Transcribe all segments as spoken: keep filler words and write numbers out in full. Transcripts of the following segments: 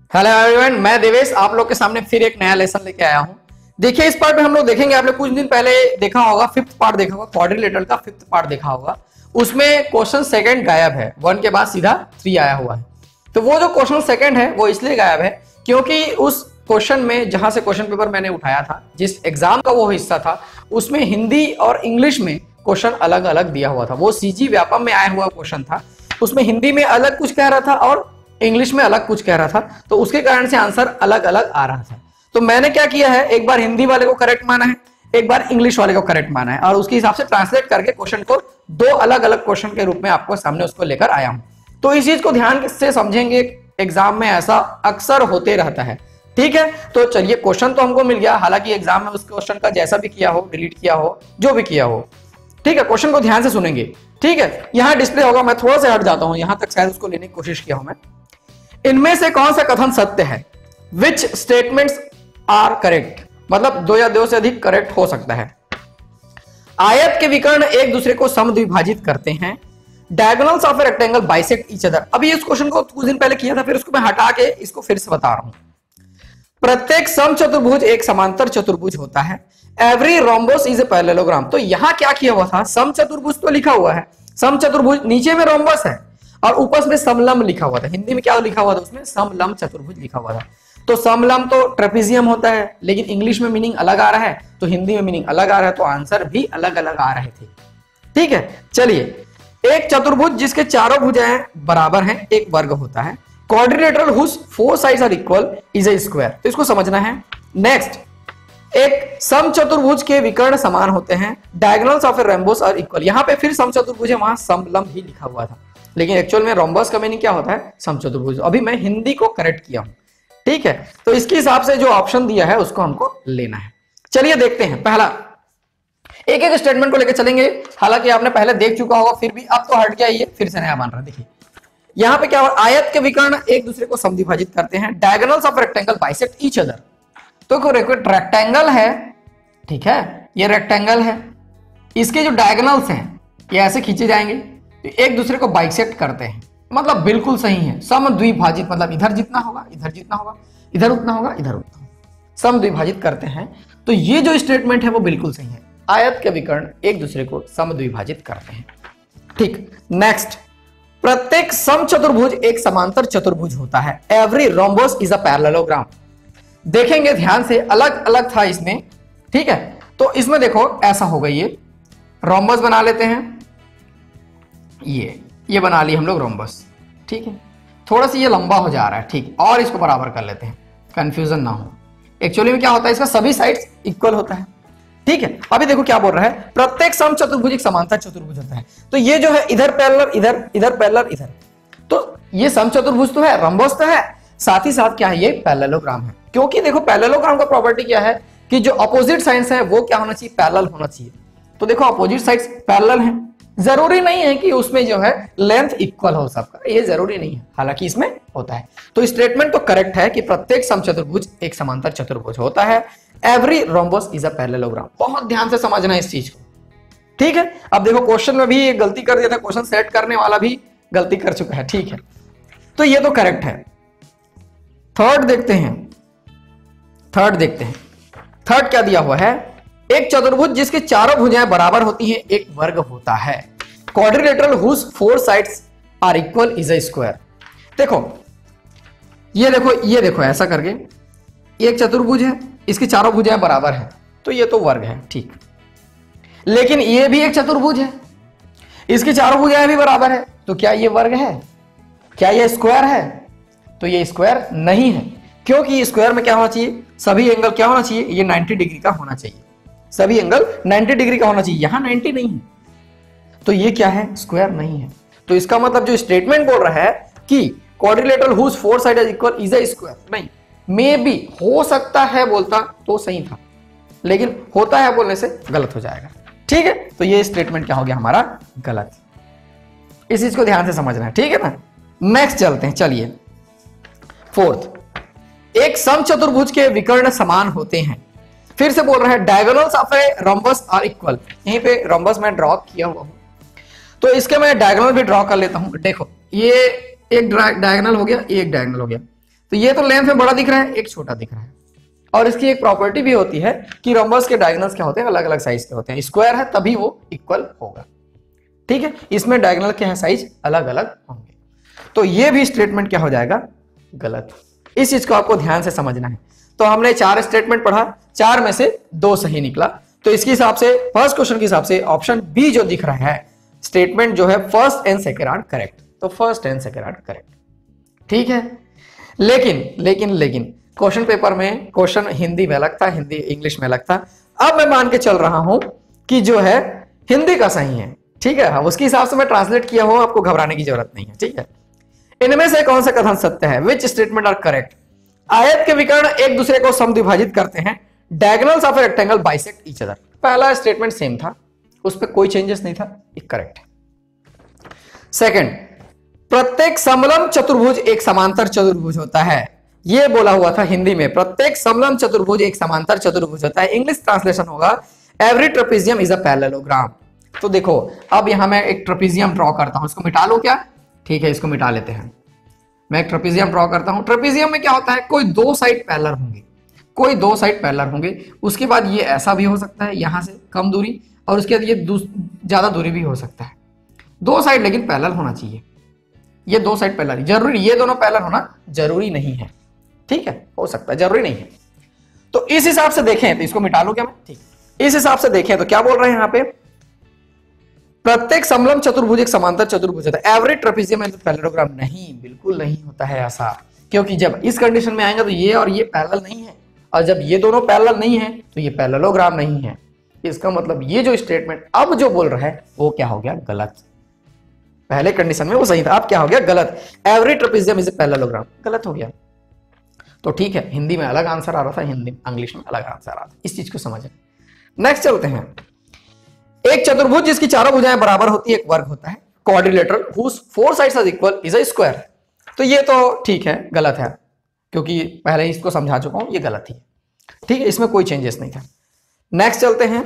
Hello everyone, मैं देवेश आप लोग के सामने फिर एक नया लेसन लेके आया हूं। देखिए, इस पार्ट में हम लोग देखेंगे, आपने कुछ दिन पहले देखा होगा, फिफ्थ पार्ट देखा होगा, क्वाड्रिलेटरल का फिफ्थ पार्ट देखा होगा। उसमें क्वेश्चन सेकंड गायब है, वन के बाद सीधा थ्री आया हुआ है। तो वो जो क्वेश्चन सेकंड है वो इसलिए गायब है क्योंकि उस क्वेश्चन में जहां से क्वेश्चन पेपर मैंने उठाया था, जिस एग्जाम का वो हिस्सा था, उसमें हिंदी और इंग्लिश में क्वेश्चन अलग अलग दिया हुआ था। वो सीजी व्यापम में आया हुआ क्वेश्चन था, उसमें हिंदी में अलग कुछ कह रहा था और इंग्लिश में अलग कुछ कह रहा था, तो उसके कारण से आंसर अलग अलग आ रहा था। तो मैंने क्या किया है, एक बार हिंदी वाले को करेक्ट माना है, एक बार इंग्लिश वाले को करेक्ट माना है, और उसके हिसाब से ट्रांसलेट करके क्वेश्चन को दो अलग अलग क्वेश्चन के रूप में आपको सामने उसको लेकर आया हूं। तो इस चीज को ध्यान से समझेंगे, एग्जाम में ऐसा अक्सर होते रहता है। ठीक है, तो चलिए, क्वेश्चन तो हमको मिल गया, हालांकि एग्जाम में उस क्वेश्चन का जैसा भी किया हो, डिलीट किया हो, जो भी किया हो, ठीक है, क्वेश्चन को ध्यान से सुनेंगे। ठीक है, यहां डिस्प्ले होगा, मैं थोड़ा सा हट जाता हूं, यहां तक शायद उसको लेने की कोशिश किया हूं मैं। इनमें से कौन सा कथन सत्य है? विच स्टेटमेंट्स आर करेक्ट, मतलब दो या दो से अधिक करेक्ट हो सकता है। आयत के विकर्ण एक दूसरे को समद्विभाजित करते हैं। Diagonals of a rectangle bisect each other. अभी इस क्वेश्चन को कुछ दिन पहले किया था, फिर उसको मैं हटा के इसको फिर से बता रहा हूं। प्रत्येक समचतुर्भुज एक समांतर चतुर्भुज होता है। Every rhombus is a parallelogram. तो यहां क्या किया हुआ था, समचतुर्भुज तो लिखा हुआ है, समचतुर्भुज नीचे में रोम्बस है और ऊपर में समलंब लिखा हुआ था। हिंदी में क्या लिखा हुआ था, उसमें समलंब चतुर्भुज लिखा हुआ था। तो समलंब तो ट्रेपेजियम होता है, लेकिन इंग्लिश में मीनिंग अलग आ रहा है, तो हिंदी में मीनिंग अलग आ रहा है, तो आंसर भी अलग अलग आ रहे थे। ठीक है, चलिए, एक चतुर्भुज जिसके चारों भुजाएं बराबर हैं एक वर्ग होता है। Quadrilateral whose four sides are equal is a square. तो इसको समझना है। नेक्स्ट, एक समचतुर्भुज के विकर्ण समान होते हैं। Diagonals of a rhombus are equal. यहां पे फिर समचतुर्भुज है, वहां समलंब ही लिखा हुआ था, लेकिन एक्चुअल में रोम्बस का मीनिंग क्या होता है, समचतुर्भुज। अभी मैं हिंदी को करेक्ट किया हूं। ठीक है, तो इसके हिसाब से जो ऑप्शन दिया है उसको हमको लेना है। चलिए देखते हैं। पहला, एक एक स्टेटमेंट को लेकर चलेंगे, हालांकि आपने पहले देख चुका होगा, फिर भी अब तो हट गया, ये फिर से नया मान रहा है। देखिए यहां पे क्या हुआ, आयत के विकर्ण एक दूसरे को समद्विभाजित करते हैं। Diagonals of rectangle bisect each other. तो रेक्टेंगल है, ठीक है, ये रेक्टेंगल है, इसके जो डायगोनल्स हैं ये ऐसे खींचे जाएंगे, तो एक दूसरे को बाइसेक्ट करते हैं, मतलब बिल्कुल सही है। समद्विभाजित मतलब इधर जितना होगा इधर जितना होगा, इधर उतना होगा इधर उतना होगा, समद्विभाजित करते हैं। तो ये जो स्टेटमेंट है वो बिल्कुल सही है। आयत के विकर्ण एक दूसरे को समद्विभाजित करते हैं। ठीक, नेक्स्ट, प्रत्येक समचतुर्भुज एक समांतर चतुर्भुज होता है। Every rhombus is a parallelogram. देखेंगे ध्यान से, अलग अलग था इसमें। ठीक है, तो इसमें देखो ऐसा होगा, ये रोम्बस बना लेते हैं, ये ये बना ली हम लोग रोम्बस। ठीक है, थोड़ा सा ये लंबा हो जा रहा है, ठीक, और इसको बराबर कर लेते हैं, कंफ्यूजन ना हो। एक्चुअली में क्या होता है, इसका सभी साइड्स इक्वल होता है। ठीक है, अभी देखो क्या बोल रहा है, प्रत्येक समचतुर्भुज एक समांतर चतुर्भुज होता है। तो ये जो है इधर पैरेलल, इधर इधर पैरेलल, इधर, तो ये समचतुर्भुज तो है, रोम्बस तो है, साथ ही साथ क्या है, ये पैरेललोग्राम है। क्योंकि देखो पैरेललोग्राम का प्रॉपर्टी क्या है कि जो अपोजिट साइड्स है वो क्या होना चाहिए, पैरेलल होना चाहिए। तो देखो अपोजिट साइड्स पैरेलल हैं, जरूरी नहीं है कि उसमें जो है लेंथ इक्वल हो सबका, ये जरूरी नहीं है, हालांकि इसमें होता है। तो स्टेटमेंट तो करेक्ट है कि प्रत्येक समचतुर्भुज एक समांतर चतुर्भुज होता है। Every rhombus is a parallelogram. बहुत ध्यान से समझना है इस चीज को। ठीक है, अब देखो क्वेश्चन में भी गलती कर दिया था, क्वेश्चन सेट करने वाला भी गलती कर चुका है। ठीक है, तो ये तो करेक्ट है। थर्ड देखते हैं, थर्ड देखते हैं थर्ड क्या दिया हुआ है, एक चतुर्भुज जिसके चारों भुजाएं बराबर होती हैं एक वर्ग होता है। Quadrilateral whose four sides are equal is a square. देखो ये देखो ये देखो ऐसा करके, एक चतुर्भुज है, इसकी चारों भुजाएं बराबर है, तो ये तो वर्ग है। ठीक, लेकिन ये भी एक चतुर्भुज है, इसकी चारों भुजाएं भी बराबर है, तो क्या ये वर्ग है, क्या ये स्क्वायर है? तो ये स्क्वायर नहीं है, क्योंकि स्क्वायर में क्या होना चाहिए, सभी एंगल क्या होना चाहिए, ये नब्बे डिग्री का होना चाहिए, सभी एंगल नब्बे डिग्री का होना चाहिए। यहां नब्बे नहीं है, तो ये क्या है, स्क्वायर नहीं है। तो इसका मतलब जो स्टेटमेंट बोल रहा है कि quadrilateral whose four side is equal is a square, नहीं, मे बी हो सकता है बोलता तो सही था, लेकिन होता है बोलने से गलत हो जाएगा। ठीक है, तो ये स्टेटमेंट क्या हो गया हमारा, गलत। इस चीज को ध्यान से समझना है, ठीक है ना। नेक्स्ट चलते हैं, चलिए फोर्थ, एक समचतुर्भुज के विकर्ण समान होते हैं। फिर से बोल रहा है diagonals of a rhombus are equal. यहीं पे रोम्बस में ड्रॉ किया हुआ हूं, तो इसके मैं डायगोनल भी ड्रॉ कर लेता हूं। देखो ये एक डायगोनल हो गया, ये एक डायगोनल हो गया, तो ये तो लेंथ में बड़ा दिख रहा है, एक छोटा दिख रहा है। और इसकी एक प्रॉपर्टी भी होती है कि रोम्बस के डायगोनल्स क्या होते हैं, अलग अलग साइज के होते हैं। स्क्वायर है तभी वो इक्वल होगा, ठीक है। इसमें डायगोनल के हैं साइज अलग अलग होंगे, तो ये भी स्टेटमेंट क्या हो जाएगा, गलत। इस चीज को आपको ध्यान से समझना है। तो हमने चार स्टेटमेंट पढ़ा, चार में से दो सही निकला। तो इसके हिसाब से फर्स्ट क्वेश्चन के हिसाब से ऑप्शन बी जो दिख रहा है स्टेटमेंट जो है first and second are correct. तो first and second are correct, ठीक है। लेकिन लेकिन लेकिन क्वेश्चन पेपर में क्वेश्चन हिंदी में अलग था, हिंदी इंग्लिश में अलग था। अब मैं मान के चल रहा हूं कि जो है हिंदी का सही है, ठीक है। उसके हिसाब से मैं ट्रांसलेट किया हूं, आपको घबराने की जरूरत नहीं है, ठीक है। इनमें से कौन सा कथन सत्य है, विच स्टेटमेंट आर करेक्ट। आयत के विकर्ण एक दूसरे को समद्विभाजित करते हैं, diagonals of a rectangle bisect each other. पहला स्टेटमेंट सेम था, उस पर कोई चेंजेस नहीं था, ये करेक्ट है। सेकंड, प्रत्येक समलंब चतुर्भुज एक समांतर चतुर्भुज होता है, ये बोला हुआ था हिंदी में, प्रत्येक समलंब चतुर्भुज एक समांतर चतुर्भुज होता है। इंग्लिश ट्रांसलेशन होगा every trapezium is a parallelogram. तो देखो अब यहां मैं एक ट्रेपेजियम ड्रॉ करता हूं, इसको मिटा लो क्या, ठीक है, इसको मिटा लेते हैं। मैं एक ट्रेपेजियम ड्रॉ करता हूं। ट्रेपेजियम में क्या होता है, कोई दो साइड पैरेलल होंगे, कोई दो साइड पैरेलल होंगे। उसके बाद ये ऐसा भी हो सकता है, यहां से कम दूरी, और उसके बाद ये ज्यादा दूरी भी हो सकता है। दो साइड लेकिन पैरेलल होना चाहिए, ये दो साइड पैरेलल जरूरी, ये दोनों पैरेलल होना जरूरी नहीं है, ठीक है, हो सकता है, जरूरी नहीं है। तो इस हिसाब से देखें तो इसको मिटा लो क्या मैं, ठीक, इस हिसाब से देखें तो क्या बोल रहे हैं यहां पे, प्रत्येक समलंब चतुर्भुज एक समांतर चतुर्भुज होता है। एवरी ट्रेपेजियम इज पैरेललोग्राम, नहीं, बिल्कुल नहीं होता है ऐसा, क्योंकि जब इस कंडीशन में आएंगे तो ये और ये पैरेलल नहीं है, और जब ये दोनों पैरेलल नहीं है तो ये पैरेललोग्राम नहीं है। इसका मतलब ये जो स्टेटमेंट अब जो बोल रहा है वो क्या हो गया, गलत। पहले कंडीशन में वो सही था, अब क्या हो गया, गलत। Every trapezium is a parallelogram, गलत हो गया। तो ठीक है, हिंदी में अलग आंसर आ रहा था, हिंदी इंग्लिश में अलग आंसर आ रहा था, इस चीज को समझें। नेक्स्ट चलते हैं। एक चतुर्भुज जिसकी चारों भुजाएं बराबर होती है एक वर्ग होता है। Quadrilateral whose four sides are equal is a square. तो ये तो ठीक है, गलत है, क्योंकि पहले ही इसको समझा चुका हूं, ये गलत ही, ठीक है, इसमें कोई चेंजेस नहीं था। नेक्स्ट चलते हैं।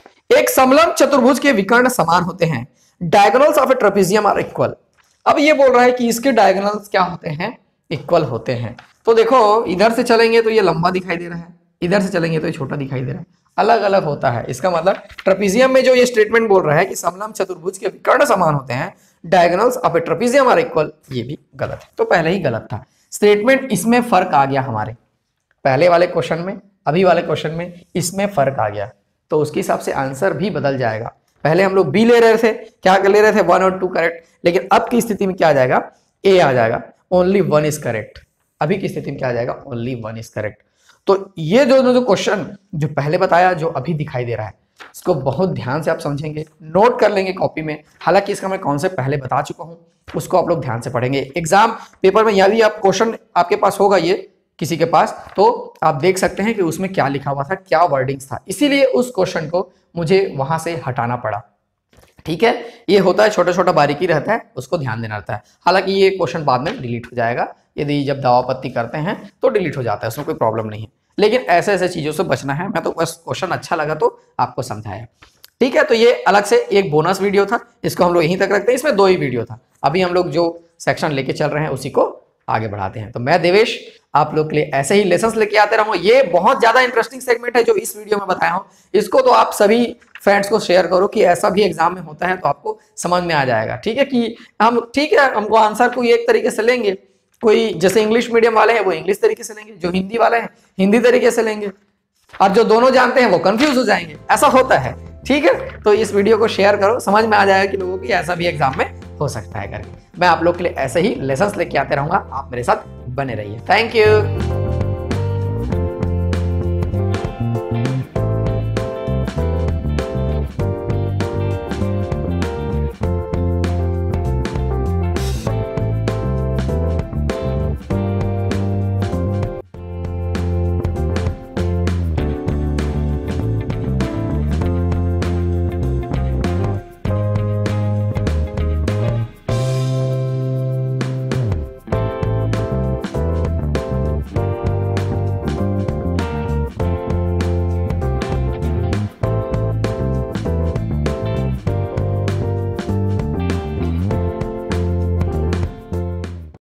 एक समलंब चतुर्भुज के विकर्ण समान होते हैं, diagonals of a trapezium are equal. अब ये बोल रहा है कि इसके डायगोनल्स क्या होते हैं, इक्वल होते हैं। तो देखो इधर से चलेंगे तो ये लंबा दिखाई दे रहा है, इधर से चलेंगे तो ये छोटा दिखाई दे रहा है, अलग अलग होता है। इसका मतलब ट्रेपेजियम में जो ये स्टेटमेंट बोल रहा है कि समलंब चतुर्भुज के विकर्ण समान होते हैं, diagonals of a trapezium are equal, ये भी गलत है। तो पहले ही गलत था स्टेटमेंट, इसमें फर्क आ गया हमारे पहले वाले क्वेश्चन में, अभी वाले क्वेश्चन में इसमें फर्क आ गया, तो उसके हिसाब से आंसर भी बदल जाएगा। पहले हम लोग बी ले रहे थे, क्या ले रहे थे, वन और टू करेक्ट, लेकिन अब की स्थिति में क्या आ जाएगा, ए आ जाएगा, ओनली वन इज करेक्ट। अभी की स्थिति में क्या आ जाएगा, ओनली वन इज करेक्ट। तो ये दोनों जो क्वेश्चन जो पहले बताया, जो अभी दिखाई दे रहा है, इसको बहुत ध्यान से आप समझेंगे, नोट कर लेंगे कॉपी में। हालांकि इसका मैं कॉन्सेप्ट पहले बता चुका हूं, उसको आप लोग ध्यान से पढ़ेंगे। एग्जाम पेपर में यदि आप क्वेश्चन आपके पास होगा ये किसी के पास, तो आप देख सकते हैं कि उसमें क्या लिखा हुआ था, क्या वर्डिंग्स था, इसीलिए उस क्वेश्चन को मुझे वहां से हटाना पड़ा, ठीक है। ये होता है, छोटा छोटा बारीकी रहता है, उसको ध्यान देना रहता है। हालांकि ये क्वेश्चन बाद में डिलीट हो जाएगा, यदि जब दवापत्ती करते हैं तो डिलीट हो जाता है, उसमें कोई प्रॉब्लम नहीं है। लेकिन ऐसे ऐसे चीजों से बचना है। मैं तो बस क्वेश्चन अच्छा लगा तो आपको समझाया, ठीक है। तो ये अलग से एक बोनस वीडियो था, इसको हम लोग यहीं तक रखते हैं। इसमें दो ही वीडियो था, अभी हम लोग जो सेक्शन लेके चल रहे हैं उसी को आगे बढ़ाते हैं। तो मैं देवेश आप लोग के लिए ऐसे ही लेसन्स लेके आते रहूंगा। ये बहुत ज्यादा इंटरेस्टिंग सेगमेंट है जो इस वीडियो में बताया हूं, इसको तो आप सभी फ्रेंड्स को शेयर करो कि ऐसा भी एग्जाम में होता है, तो आपको समझ में आ जाएगा, ठीक है। कि हम ठीक है, हमको आंसर को एक तरीके से लेंगे, कोई जैसे इंग्लिश मीडियम वाले हैं वो इंग्लिश तरीके से लेंगे, जो हिंदी वाले हैं हिंदी तरीके से लेंगे, और जो दोनों जानते हैं वो कंफ्यूज हो जाएंगे, ऐसा होता है, ठीक है। तो इस वीडियो को शेयर करो, समझ में आ जाएगा कि लोगों की ऐसा भी एग्जाम में हो सकता है करके। मैं आप लोग के लिए ऐसे ही लेसन्स लेके आते रहूंगा, आप मेरे साथ बने रहिए। Thank you.